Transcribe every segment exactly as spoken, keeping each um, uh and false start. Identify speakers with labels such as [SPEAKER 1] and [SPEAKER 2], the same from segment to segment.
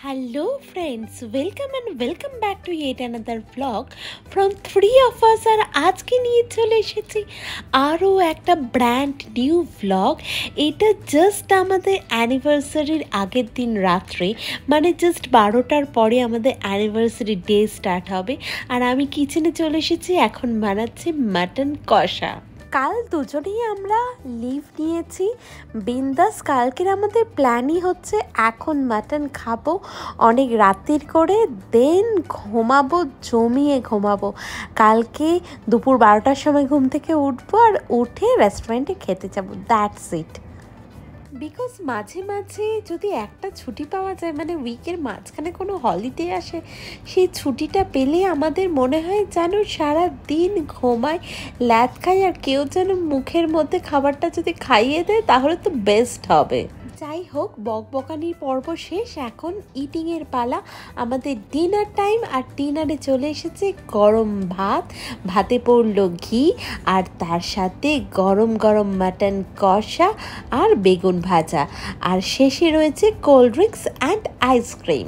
[SPEAKER 1] Hello friends, welcome and welcome back to yet another vlog from three of us আর আজকে নিয়ে চলে এসেছি আরও একটা ব্র্যান্ড নিউ ভ্লগ। এটা জাস্ট আমাদের অ্যানিভার্সারির আগের দিন রাত্রে, মানে জাস্ট বারোটার পরে আমাদের অ্যানিভার্সারি ডে স্টার্ট হবে। আর আমি কিচেনে চলে এসেছি, এখন বানাচ্ছি মাটন কষা। কাল দুজনেই আমরা লিভ নিয়েছি বিন্দাস। কালকের আমাদের প্ল্যানই হচ্ছে এখন মাটন খাবো অনেক রাতের করে, দেন ঘুমাবো, জমিয়ে ঘুমাবো। কালকে দুপুর বারোটার সময় ঘুম থেকে উঠবো আর উঠে রেস্টুরেন্টে খেতে যাবো, দ্যাটস ইট। বিকজ মাঝে মাঝে যদি একটা ছুটি পাওয়া যায়, মানে উইকের মাঝখানে কোনো হলিডে আসে, সেই ছুটিটা পেলে আমাদের মনে হয় যেন সারা দিন ঘুমায়, ল্যাদ খাই, আর কেউ যেন মুখের মধ্যে খাবারটা যদি খাইয়ে দেয় তাহলে তো বেস্ট হবে। যাই হোক, বকবকানির পর্ব শেষ, এখন ইটিংয়ের পালা। আমাদের ডিনার টাইম, আর ডিনারে চলে এসেছে গরম ভাত, ভাতে পড়লো ঘি, আর তার সাথে গরম গরম মাটন কষা আর বেগুন ভাজা, আর শেষে রয়েছে কোল্ড ড্রিঙ্কস অ্যান্ড আইসক্রিম।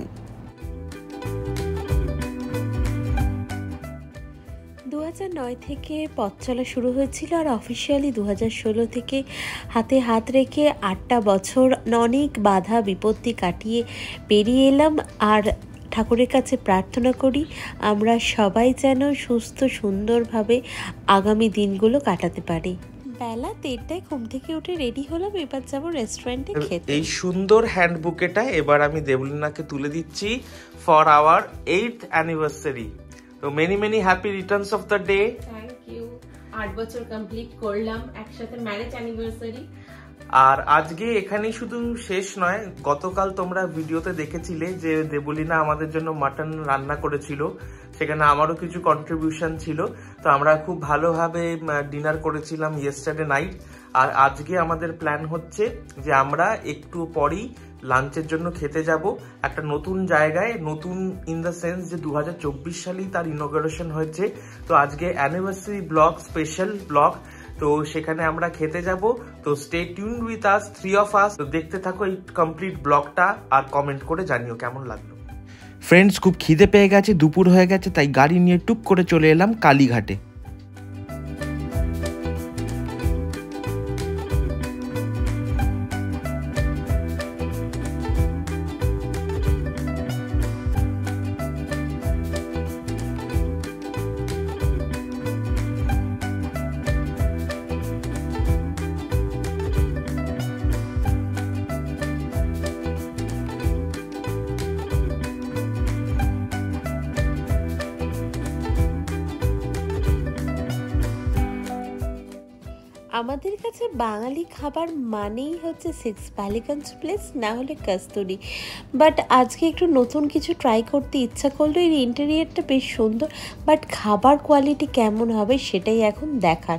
[SPEAKER 1] দু হাজার নয় থেকে পথ চলা শুরু হয়েছিল, আর অফিসিয়ালি দু হাজার ষোলো থেকে হাতে হাত রেখে আটটা বছর অনেক বাধা বিপত্তি কাটিয়ে পেরিয়ে এলাম। আর ঠাকুরের কাছে প্রার্থনা করি আমরা সবাই যেন সুস্থ সুন্দরভাবে আগামী দিনগুলো কাটাতে পারি। বেলা দেড়টায় ঘুম থেকে উঠে রেডি হলাম, এবার যাবো রেস্টুরেন্টে খেতে।
[SPEAKER 2] এই সুন্দর হ্যান্ড বুকেটা এবার আমি দেবলিনাকে তুলে দিচ্ছি ফর আওয়ার এইথ অ্যানিভার্সারি। তো many many happy returns of the day.
[SPEAKER 1] Thank you. আট বছর কমপ্লিট করলাম একসাথে, ম্যারেজ অ্যানিভার্সারি।
[SPEAKER 2] আর আজকে এখানেই শুধু শেষ নয়, গতকাল তোমরা ভিডিওতে দেখেছিলে যে দেবলিনা আমাদের জন্য মাটন রান্না করেছিল, সেখানে আমারও কিছু কন্ট্রিবিউশন ছিল। তো আমরা খুব ভালোভাবে ডিনার করেছিলাম ইয়েস্টারডে নাইট। আর আজকে আমাদের প্ল্যান হচ্ছে যে আমরা একটু পরেই লাঞ্চের জন্য খেতে যাব একটা নতুন জায়গায়, নতুন ইন দ্য সেন্স যে দু হাজার চব্বিশ সালেই তার ইনঅগারেশন হয়েছে। তো আজকে অ্যানিভার্সারি ব্লগ, স্পেশাল ব্লগ, তো সেখানে আমরা খেতে যাব। তো stay tuned with us, three of us. তো দেখতে থাকো এই কমপ্লিট ব্লগটা, আর কমেন্ট করে জানিও কেমন লাগলো। ফ্রেন্ডস, খুব খিদে পেয়ে গেছে, দুপুর হয়ে গেছে, তাই গাড়ি নিয়ে টুক করে চলে এলাম কালীঘাটে।
[SPEAKER 1] আমাদের কাছে বাঙালি খাবার মানেই হচ্ছে সিক্স বালিগঞ্জ প্লেস, না হলে কস্তুরি। বাট আজকে একটু নতুন কিছু ট্রাই করতে ইচ্ছা করলো। এর ইন্টেরিয়ারটা বেশ সুন্দর, বাট খাবার কোয়ালিটি কেমন হবে সেটাই এখন দেখার।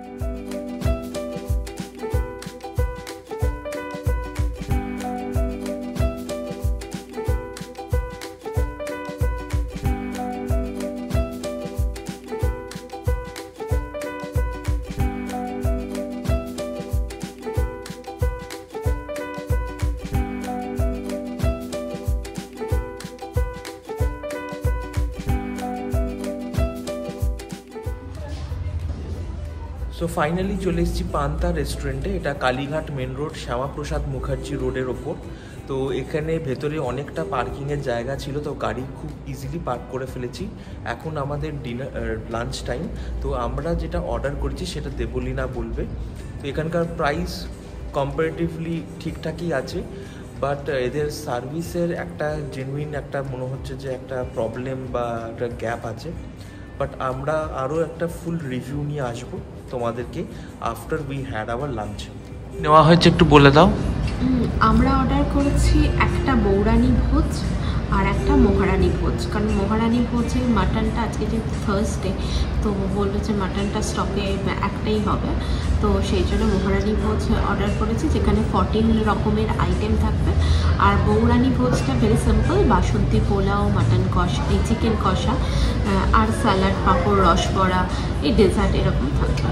[SPEAKER 2] সো ফাইনালি চলে এসেছি পান্তা রেস্টুরেন্টে। এটা কালীঘাট মেন রোড, শ্যামাপ্রসাদ মুখার্জি রোডের ওপর। তো এখানে ভেতরে অনেকটা পার্কিংয়ের জায়গা ছিল, তো গাড়ি খুব ইজিলি পার্ক করে ফেলেছি। এখন আমাদের ডিনার লাঞ্চ টাইম। তো আমরা যেটা অর্ডার করেছি সেটা দেবলিনা বলবে। তো এখানকার প্রাইস কম্পারেটিভলি ঠিকঠাকই আছে, বাট এদের সার্ভিসের একটা জেনুইন একটা মনে হচ্ছে যে একটা প্রবলেম বা একটা গ্যাপ আছে। বাট আমরা আরও একটা ফুল রিভিউ নিয়ে আসবো তোমাদেরকে after we had our lunch. নেওয়া হয়েছে একটু বলে দাও।
[SPEAKER 3] আমরা অর্ডার করেছি একটা বৌরানি ভোজ আর একটা মহারানি ভোজ, কারণ মহারানি ভোজের মাটনটা আজকে যেহেতু থার্সডে, তো বললো যে মাটনটা স্টকে একটাই হবে, তো সেই জন্য মহারানি ভোজ অর্ডার করেছি, যেখানে ফর্টিন রকমের আইটেম থাকবে। আর বৌরানি ভোজটা very simple, basanti pulao, mutton kosha, এই চিকেন কষা, আর স্যালাড, পাঁপড়, রসবড়া, এই ডেজার্ট এরকম থাকবে।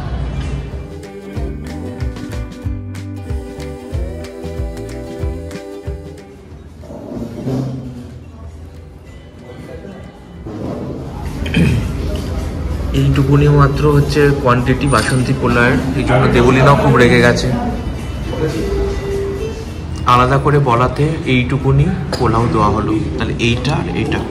[SPEAKER 2] এইটুকুনি মাত্র হচ্ছে কোয়ান্টিটি বাসন্তী পোলাওয়ের, এই জন্য দেবলীনাও খুব রেগে গেছে। আলাদা করে বলাতে এইটুকুনি পোলাও দেওয়া হলো, তাহলে এইটা আর এইটা।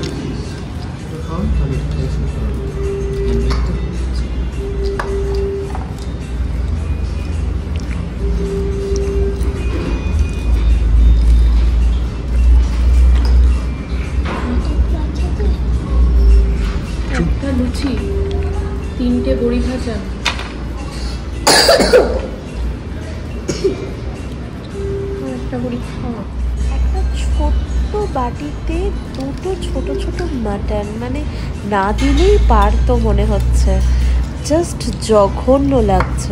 [SPEAKER 3] একটা লুচি, তিনটে বড়ি ভাজা, একটা বড়ি খাওয়া।
[SPEAKER 1] একটা ছোট্ট বাটিতে দুটো ছোট ছোট মাটন, মানে না দিলেই পারতো মনে হচ্ছে, জাস্ট জঘন্য লাগছে।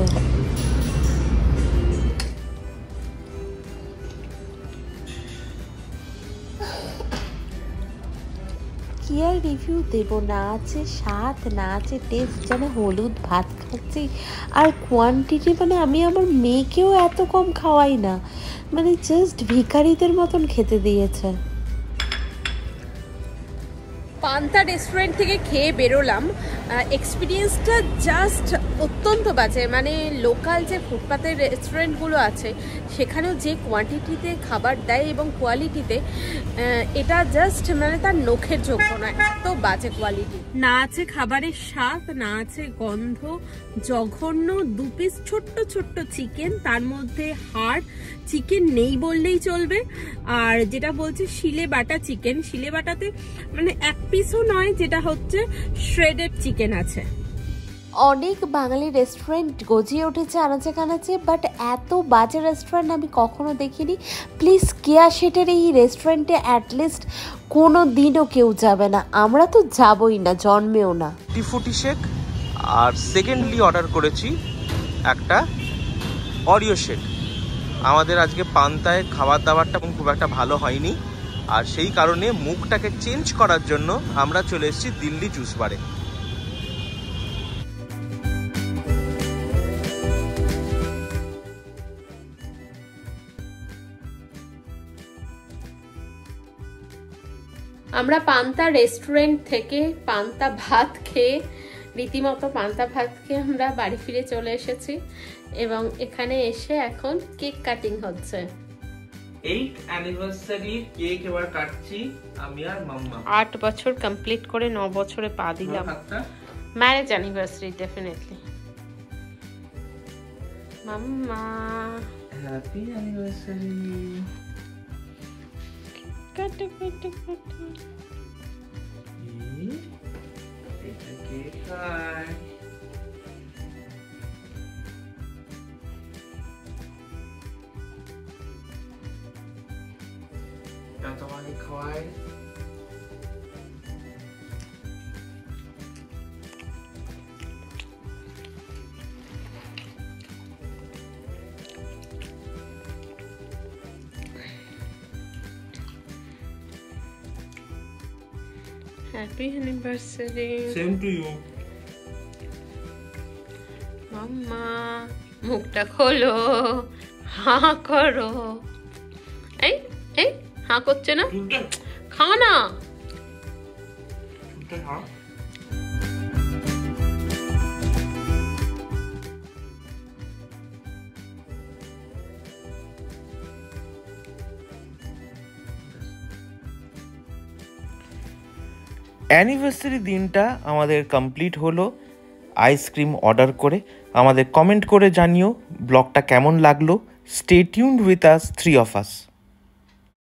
[SPEAKER 1] কি আর রিভিউ দেবো, না আছে স্বাদ না আছে টেস্ট, যেন হলুদ ভাত খাচ্ছি। আর কোয়ান্টিটি মানে আমি আমার মেয়েকেও এত কম খাওয়াই না, মানে জাস্ট ভিখারিদের মতন খেতে দিয়েছে।
[SPEAKER 3] পান্তা রেস্টুরেন্ট থেকে খেয়ে বেরোলাম, এক্সপিরিয়েন্সটা জাস্ট অত্যন্ত বাজে। মানে লোকাল যে ফুটপাতের রেস্টুরেন্টগুলো আছে সেখানেও যে কোয়ান্টিটিতে খাবার দেয় এবং কোয়ালিটিতে, এটা জাস্ট মানে তার নখের যোগ্য নয়, এত বাজে কোয়ালিটি। না আছে খাবারের স্বাদ, না আছে গন্ধ, জঘন্য। দু পিস ছোট্ট ছোট্ট চিকেন, তার মধ্যে হাড়, চিকেন নেই বললেই চলবে। আর যেটা বলছে শিলে বাটা চিকেন, শিলে বাটাতে মানে এক পিসও নয়, যেটা হচ্ছে শ্রেডেড চিকেন আছে।
[SPEAKER 1] অনেক বাঙালি রেস্টুরেন্ট গজিয়ে উঠেছে আনাচে কানাচে, বাট এত বাজে রেস্টুরেন্ট আমি কখনো দেখিনি। প্লিজ কেয়া শেটের এই রেস্টুরেন্টে অ্যাটলিস্ট কোনো দিনও কেউ যাবে না, আমরা তো যাবই না, জন্মেও না।
[SPEAKER 2] টি ফুটি শেক, আর সেকেন্ডলি অর্ডার করেছি একটা অরিও শেক। আমাদের আজকে পান্তায় খাবার দাবারটা খুব একটা ভালো হয়নি, আর সেই কারণে মুখটাকে চেঞ্জ করার জন্য আমরা চলে এসেছি দিল্লি জুস বারে।
[SPEAKER 3] আমরা পান্তা রেস্টুরেন্ট থেকে পান্তা ভাত খেয়ে, রীতিমতো পান্তা ভাত খেয়ে আমরা বাড়ি ফিরে চলে এসেছি, এবং এখানে এসে এখন কেক কাটিং হচ্ছে।
[SPEAKER 2] এইট অ্যানিভার্সারি কেক এবার কাটছি আমি আর মাম্মা।
[SPEAKER 3] আট বছর কমপ্লিট করে ন বছরে পা দিলাম। Marriage anniversary definitely. Mamma
[SPEAKER 2] happy anniversary.
[SPEAKER 3] কাটো কাটো কাটো।
[SPEAKER 2] এটা কেক খায়। এটা তোমাকে খাওয়াই।
[SPEAKER 3] Happy anniversary.
[SPEAKER 2] Same to you.
[SPEAKER 3] মাম্মা মুখটা খোলো, হাঁ করো। এই এই হাঁ করছে না, খা না।
[SPEAKER 2] অ্যানিভার্সারি দিনটা আমাদের কমপ্লিট হলো আইসক্রিম অর্ডার করে। আমাদের কমেন্ট করে জানিও ব্লগটা কেমন লাগলো। Stay tuned with us three of us.